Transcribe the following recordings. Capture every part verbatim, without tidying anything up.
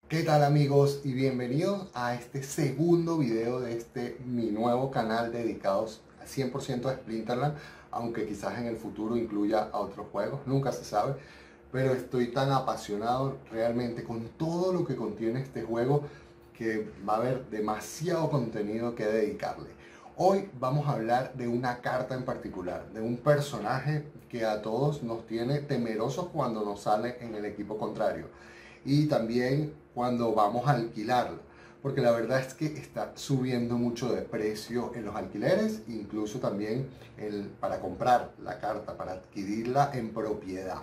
¿Qué tal amigos? Y bienvenidos a este segundo video de este mi nuevo canal dedicados al cien por ciento a Splinterland, aunque quizás en el futuro incluya a otros juegos, nunca se sabe, pero estoy tan apasionado realmente con todo lo que contiene este juego que va a haber demasiado contenido que dedicarle. Hoy vamos a hablar de una carta en particular, de un personaje que a todos nos tiene temerosos cuando nos sale en el equipo contrario y también cuando vamos a alquilarla, porque la verdad es que está subiendo mucho de precio en los alquileres, incluso también el, para comprar la carta, para adquirirla en propiedad.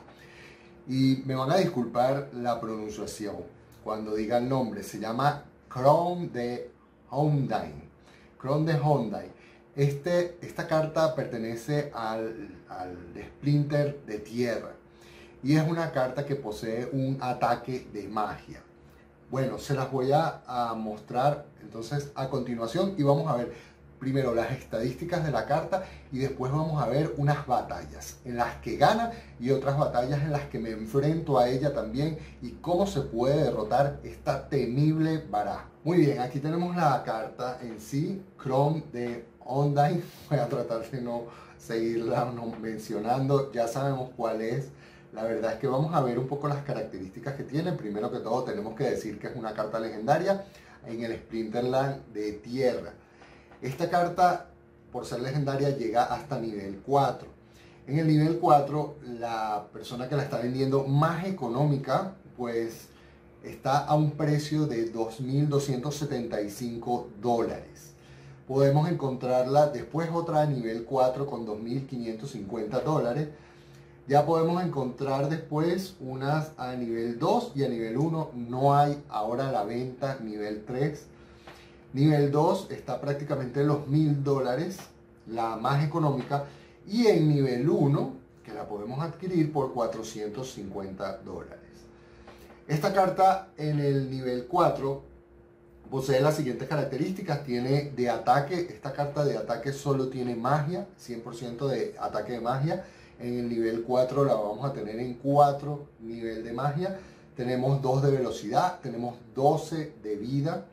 Y me van a disculpar la pronunciación cuando diga el nombre, se llama Crown de Hyundai. Crown de Hyundai. Este, esta carta pertenece al, al Splinter de tierra y es una carta que posee un ataque de magia. Bueno, se las voy a, a mostrar entonces a continuación y vamos a ver primero las estadísticas de la carta y después vamos a ver unas batallas en las que gana y otras batallas en las que me enfrento a ella también y cómo se puede derrotar esta temible baraja. Muy bien, aquí tenemos la carta en sí, Crown de Hyundai. Voy a tratar de no seguirla no mencionando, ya sabemos cuál es. La verdad es que vamos a ver un poco las características que tiene. Primero que todo tenemos que decir que es una carta legendaria en el Splinterland de tierra. Esta carta, por ser legendaria, llega hasta nivel cuatro. En el nivel cuatro, la persona que la está vendiendo más económica, pues está a un precio de dos mil doscientos setenta y cinco dólares. Podemos encontrarla después otra a nivel cuatro con dos mil quinientos cincuenta dólares. Ya podemos encontrar después unas a nivel dos y a nivel uno no hay ahora la venta nivel tres. Nivel dos está prácticamente en los mil dólares, la más económica. Y en nivel uno, que la podemos adquirir por cuatrocientos cincuenta dólares. Esta carta en el nivel cuatro posee las siguientes características. Tiene de ataque, esta carta de ataque solo tiene magia, cien por ciento de ataque de magia. En el nivel cuatro la vamos a tener en cuatro nivel de magia. Tenemos dos de velocidad, tenemos doce de vida.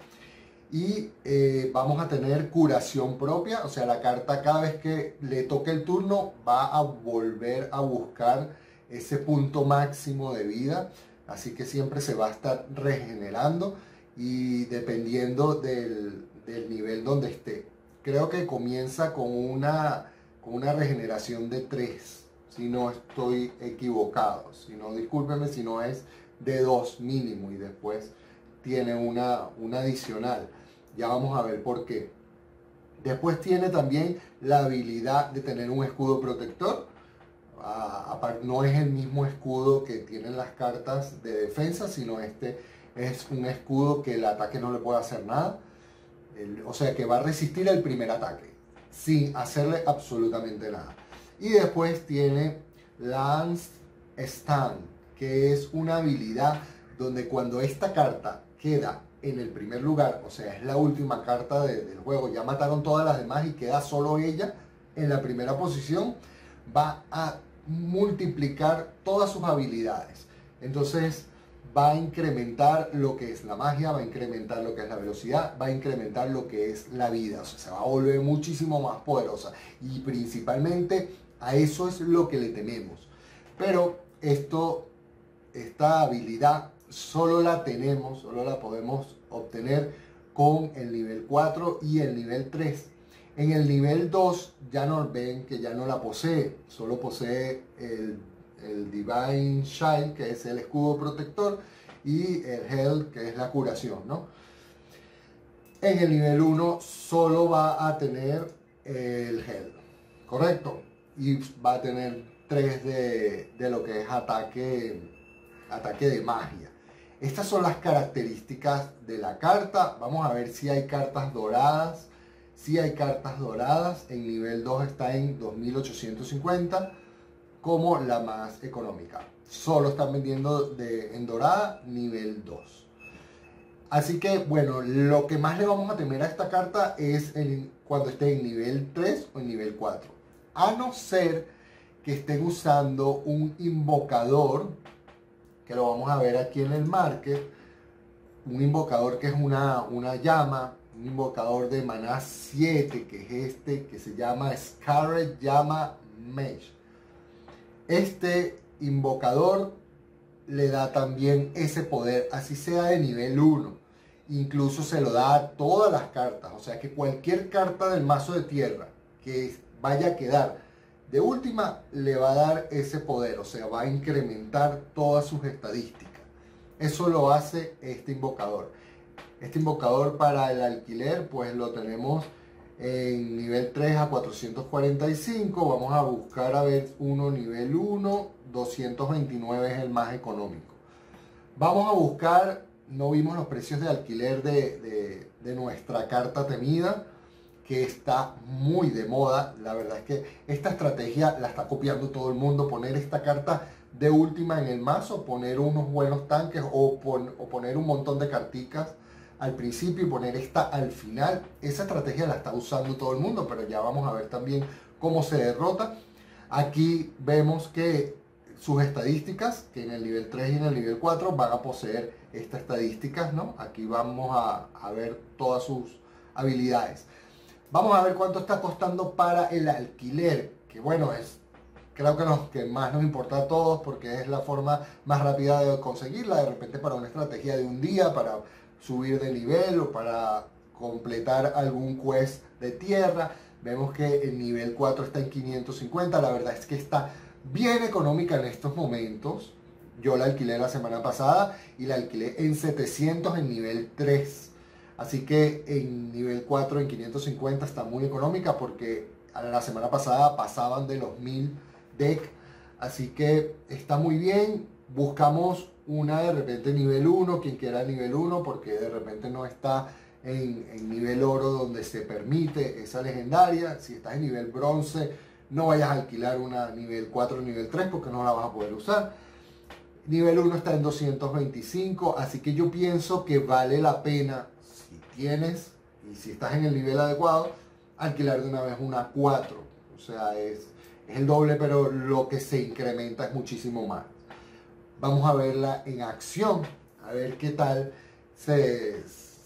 Y eh, vamos a tener curación propia, o sea, la carta cada vez que le toque el turno va a volver a buscar ese punto máximo de vida. Así que siempre se va a estar regenerando y dependiendo del, del nivel donde esté. Creo que comienza con una, con una regeneración de tres, si no estoy equivocado. Si no, discúlpenme si no es de dos mínimo y después tiene una, una adicional. Ya vamos a ver por qué. Después tiene también la habilidad de tener un escudo protector. Ah, no es el mismo escudo que tienen las cartas de defensa, sino este es un escudo que el ataque no le puede hacer nada. El, o sea que va a resistir el primer ataque sin hacerle absolutamente nada. Y después tiene Lance Stand, que es una habilidad donde cuando esta carta queda en el primer lugar, o sea, es la última carta de, del juego, ya mataron todas las demás y queda solo ella en la primera posición, va a multiplicar todas sus habilidades. Entonces va a incrementar lo que es la magia, va a incrementar lo que es la velocidad, va a incrementar lo que es la vida, o sea, se va a volver muchísimo más poderosa y principalmente a eso es lo que le tememos. Pero esto, esta habilidad solo la tenemos, solo la podemos obtener con el nivel cuatro y el nivel tres. En el nivel dos ya nos ven que ya no la posee, solo posee el, el Divine Shield, que es el escudo protector, y el Health, que es la curación, ¿no? En el nivel uno solo va a tener el Health, ¿correcto? Y va a tener tres de, de lo que es ataque, ataque de magia. Estas son las características de la carta. Vamos a ver si hay cartas doradas. Si hay cartas doradas. En nivel dos está en dos mil ochocientos cincuenta como la más económica. Solo están vendiendo de, en dorada nivel dos. Así que bueno, lo que más le vamos a temer a esta carta es el, cuando esté en nivel tres o en nivel cuatro. A no ser que estén usando un invocador, que lo vamos a ver aquí en el market, un invocador que es una, una llama, un invocador de maná siete, que es este, que se llama Scarlet Llama Mage. Este invocador le da también ese poder, así sea de nivel uno. Incluso se lo da a todas las cartas, o sea que cualquier carta del mazo de tierra que vaya a quedar de última le va a dar ese poder, o sea, va a incrementar todas sus estadísticas. Eso lo hace este invocador. Este invocador para el alquiler pues lo tenemos en nivel tres a cuatrocientos cuarenta y cinco. Vamos a buscar a ver uno nivel uno, doscientos veintinueve es el más económico. Vamos a buscar, no vimos los precios de alquiler de, de, de nuestra carta temida, que está muy de moda. La verdad es que esta estrategia la está copiando todo el mundo, poner esta carta de última en el mazo, poner unos buenos tanques o, pon, o poner un montón de carticas al principio y poner esta al final. Esa estrategia la está usando todo el mundo, pero ya vamos a ver también cómo se derrota. Aquí vemos que sus estadísticas, que en el nivel tres y en el nivel cuatro van a poseer estas estadísticas, ¿no? Aquí vamos a, a ver todas sus habilidades. Vamos a ver cuánto está costando para el alquiler, que bueno, es creo que lo que más nos importa a todos porque es la forma más rápida de conseguirla. De repente para una estrategia de un día, para subir de nivel o para completar algún quest de tierra. Vemos que el nivel cuatro está en quinientos cincuenta. La verdad es que está bien económica en estos momentos. Yo la alquilé la semana pasada y la alquilé en setecientos en nivel tres. Así que en nivel cuatro en quinientos cincuenta está muy económica porque la semana pasada pasaban de los mil deck. Así que está muy bien. Buscamos una de repente nivel uno, quien quiera nivel uno, porque de repente no está en, en nivel oro donde se permite esa legendaria. Si estás en nivel bronce, no vayas a alquilar una nivel cuatro o nivel tres porque no la vas a poder usar. Nivel uno está en doscientos veinticinco, así que yo pienso que vale la pena, si tienes y si estás en el nivel adecuado, alquilar de una vez una cuatro. O sea, es, es el doble, pero lo que se incrementa es muchísimo más. Vamos a verla en acción, a ver qué tal se,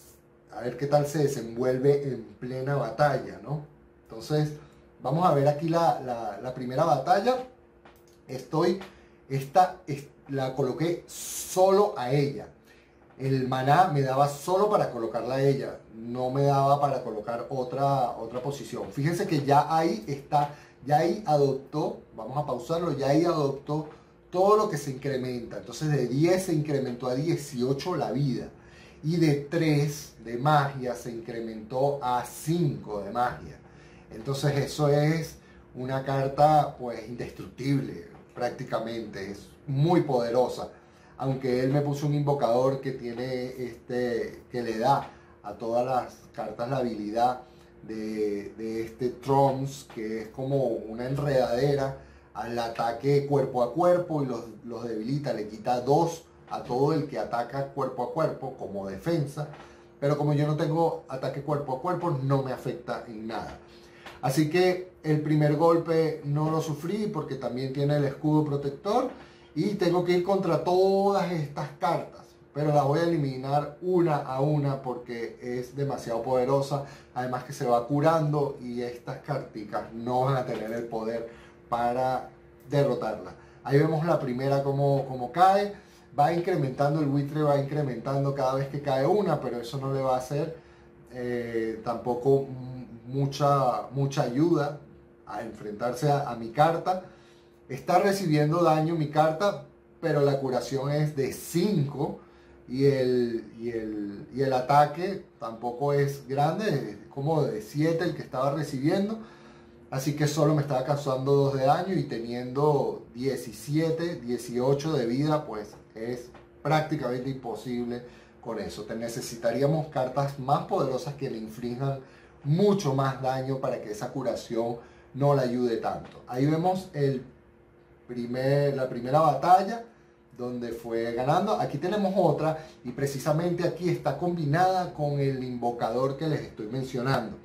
a ver qué tal se desenvuelve en plena batalla, ¿no? Entonces, vamos a ver aquí la, la, la primera batalla. Estoy, esta, esta la coloqué solo a ella. El maná me daba solo para colocarla a ella, no me daba para colocar otra, otra posición. Fíjense que ya ahí está, ya ahí adoptó, vamos a pausarlo, ya ahí adoptó todo lo que se incrementa. Entonces de diez se incrementó a dieciocho la vida. Y de tres de magia se incrementó a cinco de magia. Entonces eso es una carta pues indestructible prácticamente. Es muy poderosa. Aunque él me puso un invocador que tiene este, que le da a todas las cartas la habilidad de, de este Trumps, que es como una enredadera al ataque cuerpo a cuerpo y los, los debilita, le quita dos a todo el que ataca cuerpo a cuerpo como defensa, pero como yo no tengo ataque cuerpo a cuerpo no me afecta en nada. Así que el primer golpe no lo sufrí porque también tiene el escudo protector y tengo que ir contra todas estas cartas, pero las voy a eliminar una a una porque es demasiado poderosa, además que se va curando y estas carticas no van a tener el poder para derrotarla. Ahí vemos la primera como, como cae, va incrementando el buitre, va incrementando cada vez que cae una, pero eso no le va a hacer eh, tampoco mucha, mucha ayuda a enfrentarse a, a mi carta. Está recibiendo daño mi carta, pero la curación es de cinco y el, y el, y el ataque tampoco es grande, es como de siete el que estaba recibiendo. Así que solo me estaba causando dos de daño y teniendo diecisiete, dieciocho de vida, pues es prácticamente imposible con eso. Te necesitaríamos cartas más poderosas que le inflijan mucho más daño para que esa curación no la ayude tanto. Ahí vemos el primer, la primera batalla donde fue ganando. Aquí tenemos otra y precisamente aquí está combinada con el invocador que les estoy mencionando.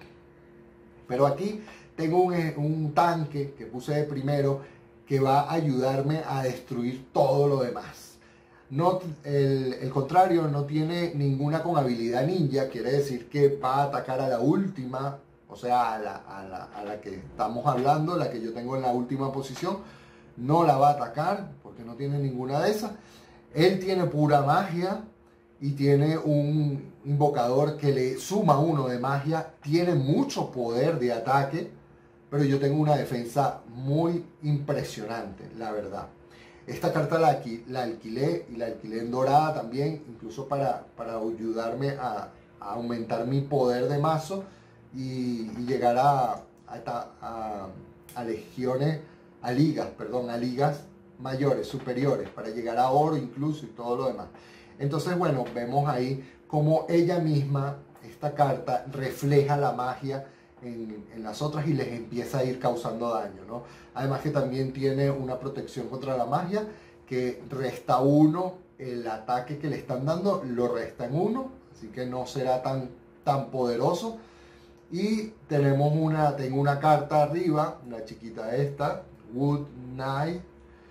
Pero aquí tengo un, un tanque que puse de primero que va a ayudarme a destruir todo lo demás. No, el, el contrario, no tiene ninguna con habilidad ninja, quiere decir que va a atacar a la última, o sea, a la, a la, a la que estamos hablando, la que yo tengo en la última posición, no la va a atacar porque no tiene ninguna de esas. Él tiene pura magia y tiene un invocador que le suma uno de magia, tiene mucho poder de ataque, pero yo tengo una defensa muy impresionante, la verdad. Esta carta la, alqui, la alquilé y la alquilé en dorada también, incluso para, para ayudarme a, a aumentar mi poder de mazo y, y llegar a, a, a, a legiones, a ligas, perdón, a ligas mayores, superiores, para llegar a oro incluso y todo lo demás. Entonces, bueno, vemos ahí cómo ella misma, esta carta, refleja la magia En, en las otras y les empieza a ir causando daño, ¿no? Además que también tiene una protección contra la magia que resta uno, el ataque que le están dando lo resta en uno, así que no será tan, tan poderoso. Y tenemos una, tengo una carta arriba, una chiquita esta, Wood Knight,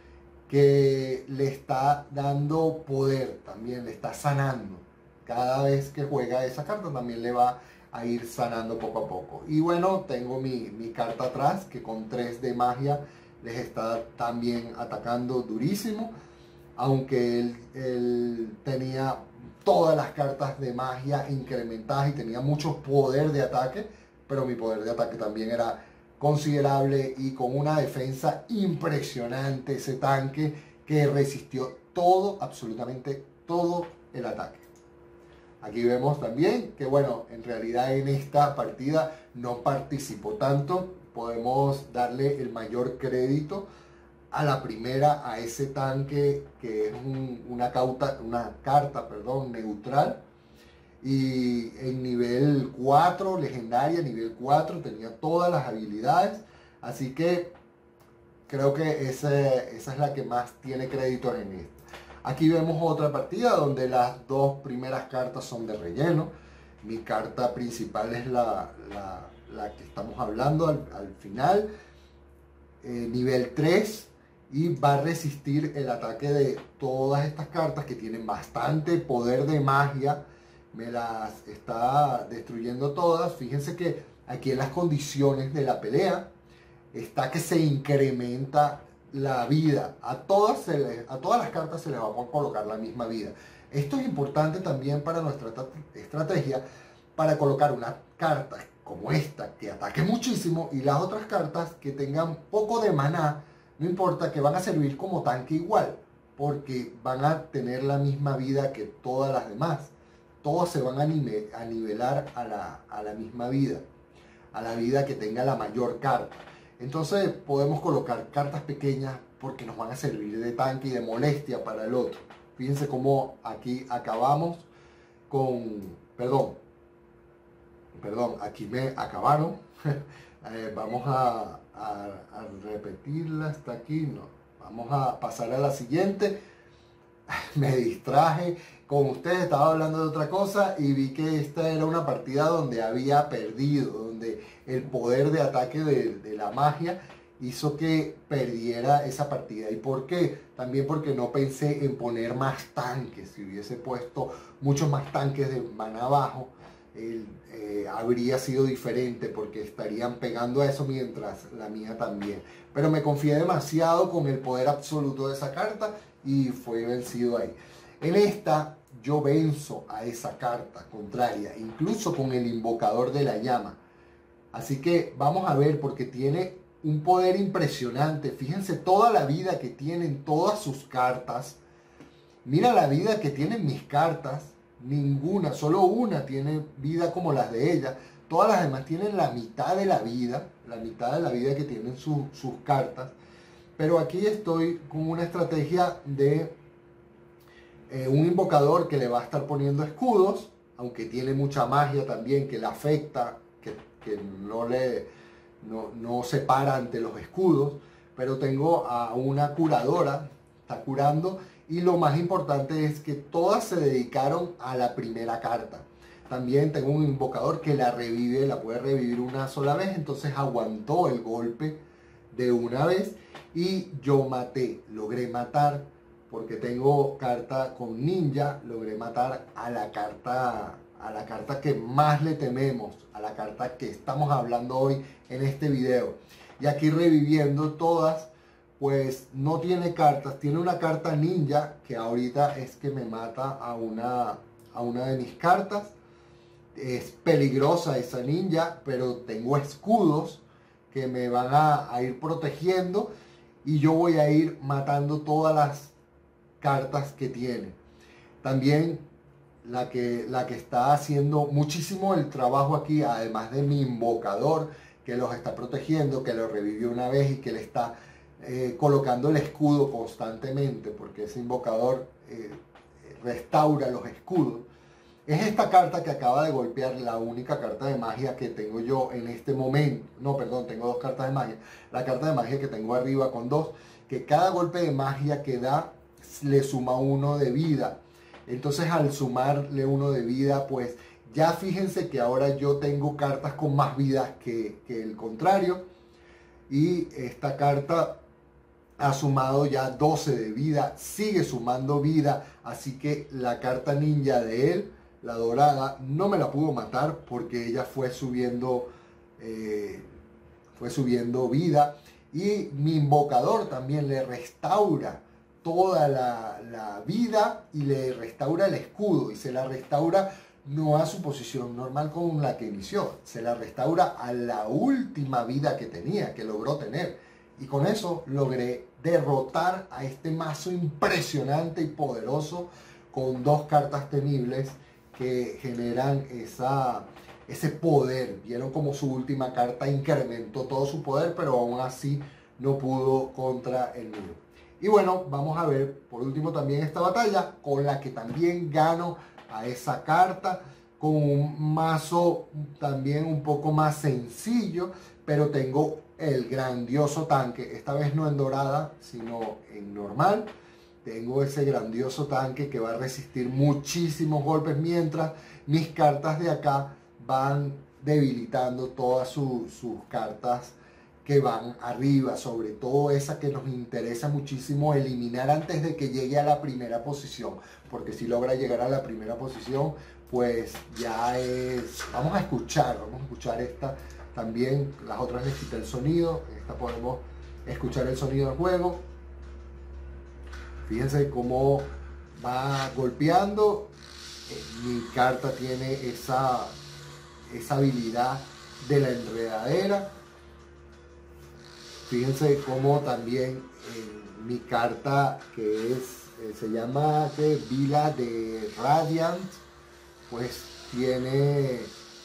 que le está dando poder también, le está sanando. Cada vez que juega esa carta también le va a ir sanando poco a poco. Y bueno, tengo mi, mi carta atrás que con tres de magia les está también atacando durísimo, aunque él, él tenía todas las cartas de magia incrementadas y tenía mucho poder de ataque, pero mi poder de ataque también era considerable y con una defensa impresionante, ese tanque que resistió todo, absolutamente todo el ataque. Aquí vemos también que, bueno, en realidad en esta partida no participó tanto. Podemos darle el mayor crédito a la primera, a ese tanque que es un, una, cauta, una carta perdón, neutral. Y en nivel cuatro, legendaria, nivel cuatro, tenía todas las habilidades. Así que creo que ese, esa es la que más tiene crédito en esto. Aquí vemos otra partida donde las dos primeras cartas son de relleno. Mi carta principal es la, la, la que estamos hablando al, al final. Eh, nivel tres. Y va a resistir el ataque de todas estas cartas que tienen bastante poder de magia. Me las está destruyendo todas. Fíjense que aquí en las condiciones de la pelea está que se incrementa la vida. A todas, se les, a todas las cartas se les va a colocar la misma vida. Esto es importante también para nuestra estrategia, para colocar una carta como esta que ataque muchísimo y las otras cartas que tengan poco de maná, no importa, que van a servir como tanque igual, porque van a tener la misma vida que todas las demás. Todas se van a, nive a nivelar a la, a la misma vida, a la vida que tenga la mayor carta. Entonces podemos colocar cartas pequeñas porque nos van a servir de tanque y de molestia para el otro. Fíjense cómo aquí acabamos con, perdón, perdón, aquí me acabaron. eh, vamos a, a, a repetirla hasta aquí, no. Vamos a pasar a la siguiente. Me distraje con ustedes, estaba hablando de otra cosa y vi que esta era una partida donde había perdido, donde el poder de ataque de, de la magia hizo que perdiera esa partida. ¿Y por qué? También porque no pensé en poner más tanques. Si hubiese puesto muchos más tanques de maná bajo, eh, eh, habría sido diferente porque estarían pegando a eso mientras la mía también. Pero me confié demasiado con el poder absoluto de esa carta y fue vencido ahí. En esta yo venzo a esa carta contraria, incluso con el invocador de la llama. Así que vamos a ver, porque tiene un poder impresionante. Fíjense toda la vida que tienen todas sus cartas. Mira la vida que tienen mis cartas. Ninguna, solo una tiene vida como las de ella. Todas las demás tienen la mitad de la vida, la mitad de la vida que tienen su, sus cartas. Pero aquí estoy con una estrategia de eh, un invocador que le va a estar poniendo escudos, aunque tiene mucha magia también que le afecta, que, que no, le, no, no se para ante los escudos. Pero tengo a una curadora, está curando, y lo más importante es que todas se dedicaron a la primera carta. También tengo un invocador que la revive, la puede revivir una sola vez, entonces aguantó el golpe de una vez y yo maté, logré matar porque tengo carta con ninja, logré matar a la carta, a la carta que más le tememos, a la carta que estamos hablando hoy en este video. Y aquí reviviendo todas, pues no tiene cartas, tiene una carta ninja que ahorita es que me mata a una, a una de mis cartas. Es peligrosa esa ninja, pero tengo escudos que me van a, a ir protegiendo y yo voy a ir matando todas las cartas que tiene. También la que, la que está haciendo muchísimo el trabajo aquí, además de mi invocador que los está protegiendo, que lo revivió una vez y que le está eh, colocando el escudo constantemente, porque ese invocador eh, restaura los escudos. Es esta carta que acaba de golpear, la única carta de magia que tengo yo en este momento. No, perdón, tengo dos cartas de magia. La carta de magia que tengo arriba con dos, que cada golpe de magia que da le suma uno de vida. Entonces al sumarle uno de vida, pues ya fíjense que ahora yo tengo cartas con más vidas que, que el contrario. Y esta carta ha sumado ya doce de vida, sigue sumando vida. Así que la carta ninja de él, la dorada, no me la pudo matar porque ella fue subiendo, eh, fue subiendo vida. Y mi invocador también le restaura toda la, la vida y le restaura el escudo. Y se la restaura no a su posición normal con la que inició, se la restaura a la última vida que tenía, que logró tener. Y con eso logré derrotar a este mazo impresionante y poderoso con dos cartas temibles que generan esa, ese poder. Vieron como su última carta incrementó todo su poder, pero aún así no pudo contra el mío. Y bueno, vamos a ver por último también esta batalla con la que también gano a esa carta, con un mazo también un poco más sencillo, pero tengo el grandioso tanque, esta vez no en dorada, sino en normal. Tengo ese grandioso tanque que va a resistir muchísimos golpes mientras mis cartas de acá van debilitando todas su, sus cartas que van arriba, sobre todo esa que nos interesa muchísimo eliminar antes de que llegue a la primera posición, porque si logra llegar a la primera posición, pues ya es... Vamos a escuchar, vamos a escuchar esta también. Las otras les quité el sonido, esta podemos escuchar el sonido del juego. Fíjense cómo va golpeando. Mi carta tiene esa, esa habilidad de la enredadera. Fíjense cómo también en mi carta, que es, eh, se llama que Vila de Radiant, pues tiene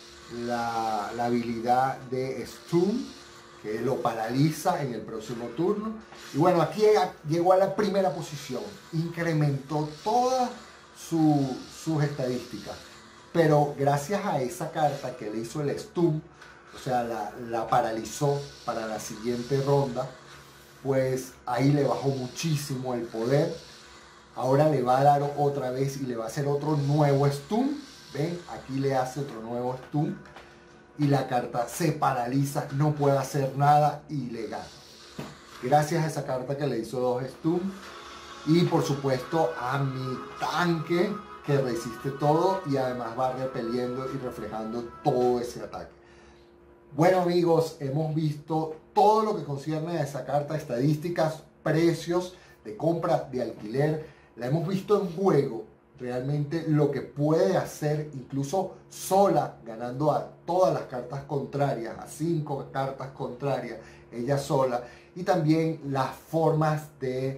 la, la habilidad de Stun, que lo paraliza en el próximo turno. Y bueno, aquí llegó a la primera posición, incrementó todas su, sus estadísticas, pero gracias a esa carta que le hizo el Stun, o sea, la, la paralizó para la siguiente ronda, pues ahí le bajó muchísimo el poder. Ahora le va a dar otra vez y le va a hacer otro nuevo stun. Ven, aquí le hace otro nuevo stun y la carta se paraliza, no puede hacer nada y le gana. Gracias a esa carta que le hizo dos stun y por supuesto a mi tanque que resiste todo y además va repeliendo y reflejando todo ese ataque. Bueno amigos, hemos visto todo lo que concierne a esa carta, estadísticas, precios de compra, de alquiler. La hemos visto en juego, realmente lo que puede hacer incluso sola, ganando a todas las cartas contrarias, a cinco cartas contrarias, ella sola. Y también las formas de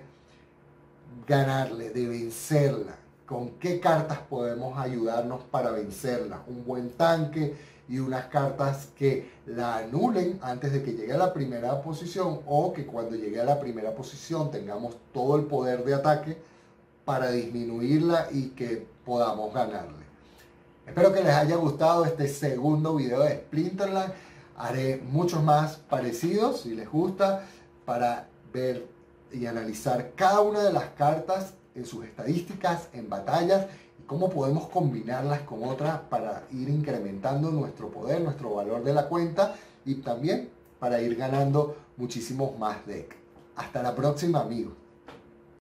ganarle, de vencerla. Con qué cartas podemos ayudarnos para vencerla. Un buen tanque y unas cartas que la anulen antes de que llegue a la primera posición, o que cuando llegue a la primera posición tengamos todo el poder de ataque para disminuirla y que podamos ganarle. Espero que les haya gustado este segundo video de Splinterland. Haré muchos más parecidos si les gusta, para ver y analizar cada una de las cartas en sus estadísticas, en batallas, cómo podemos combinarlas con otras para ir incrementando nuestro poder, nuestro valor de la cuenta, y también para ir ganando muchísimos más decks. Hasta la próxima amigos.